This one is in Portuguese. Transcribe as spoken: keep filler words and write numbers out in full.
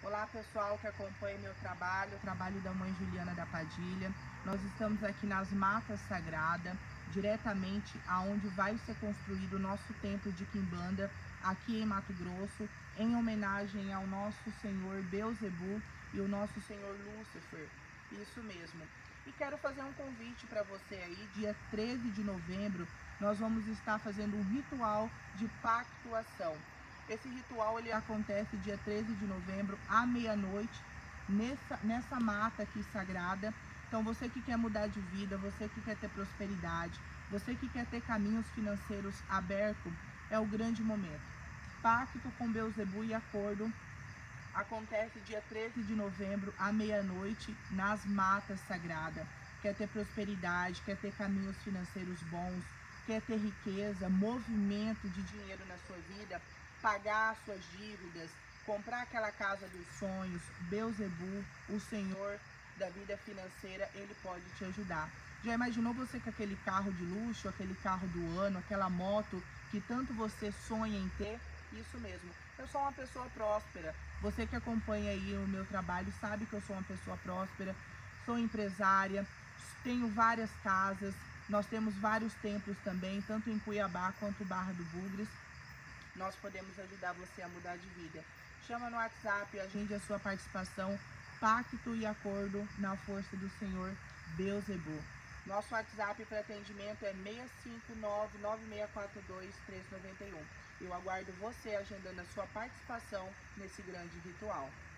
Olá pessoal que acompanha meu trabalho, o trabalho da mãe Juliana da Padilha. Nós estamos aqui nas Matas Sagradas, diretamente aonde vai ser construído o nosso templo de Quimbanda, aqui em Mato Grosso, em homenagem ao nosso Senhor Beelzebub e o nosso Senhor Lúcifer, isso mesmo. E quero fazer um convite para você aí, dia treze de novembro, nós vamos estar fazendo um ritual de pactuação. Esse ritual ele acontece dia treze de novembro, à meia-noite, nessa, nessa mata aqui sagrada. Então você que quer mudar de vida, você que quer ter prosperidade, você que quer ter caminhos financeiros abertos, é o grande momento. Pacto com Beelzebub e acordo acontece dia treze de novembro, à meia-noite, nas Matas Sagradas. Quer ter prosperidade, quer ter caminhos financeiros bons, quer ter riqueza, movimento de dinheiro na sua vida, pagar suas dívidas, comprar aquela casa dos sonhos. Beelzebub, o Senhor da vida financeira, ele pode te ajudar. Já imaginou você com aquele carro de luxo, aquele carro do ano, aquela moto que tanto você sonha em ter? Isso mesmo, eu sou uma pessoa próspera. Você que acompanha aí o meu trabalho sabe que eu sou uma pessoa próspera, sou empresária, tenho várias casas, nós temos vários templos também, tanto em Cuiabá quanto Barra do Bugres. Nós podemos ajudar você a mudar de vida. Chama no WhatsApp, agende a sua participação, pacto e acordo na força do Senhor Beelzebub. Nosso WhatsApp para atendimento é seis cinco nove, nove seis quatro dois, três nove um. Eu aguardo você agendando a sua participação nesse grande ritual.